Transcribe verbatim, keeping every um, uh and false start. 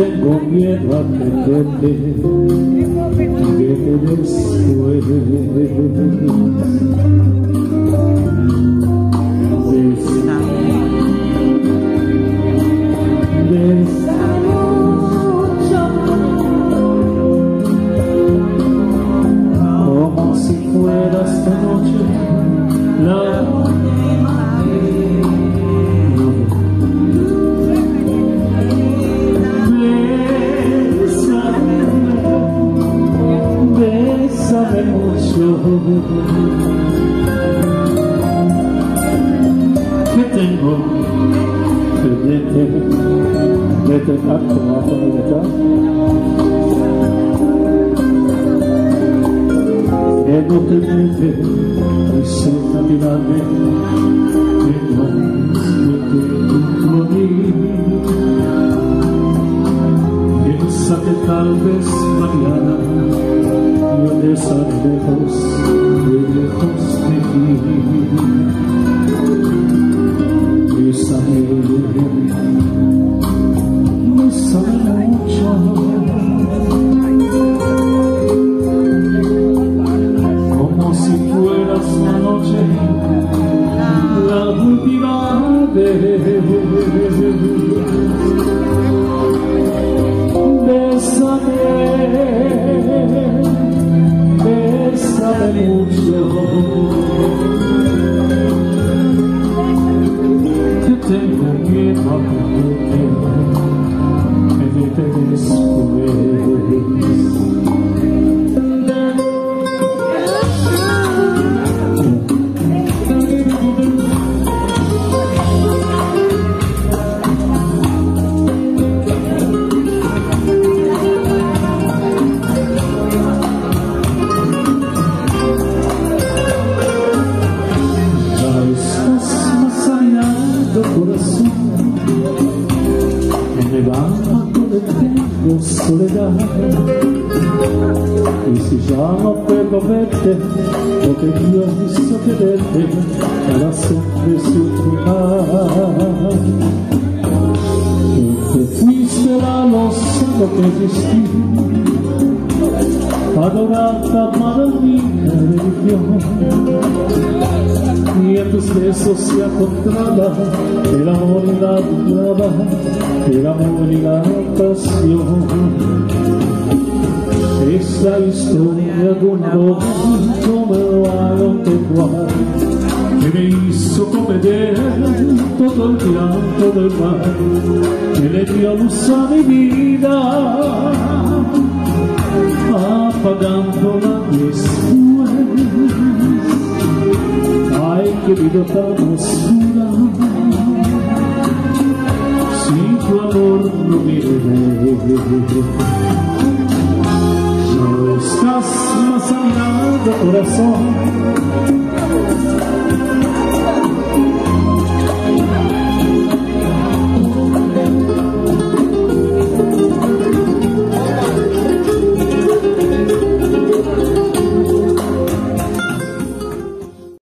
tengo miedo a perderte, que te después de esta lucha, como si fuera esta noche la última vez. Bésame mucho, que tengo pendiente de tocar tu mano y de acá, que no te mete y cerca mirarme, que no es que te morí. Piensa que tal vez mañana yo te estaré lejos, muy lejos de ti. Bésame, bésame mucho, como si fueras la noche, la última vez. Bésame, bésame mucho, que tengo miedo a perderte, que te después. Corazón, en el alma tengo soledad, y si ya no puedo verte, porque Dios hizo quererte para siempre sufrir. Tú te fuiste a los santos que existí, adorarte, amar a mi religión, y en tus besos se encontraba el amor y la brava, el amor y la pasión. Es la historia de un amor como agropecuario que me hizo cometer todo el llanto del mar, que le dio luz a mi vida, apagándola después. Ay, qué vida tan oscura, sin tu amor no viviré. No estás más a mi lado, corazón,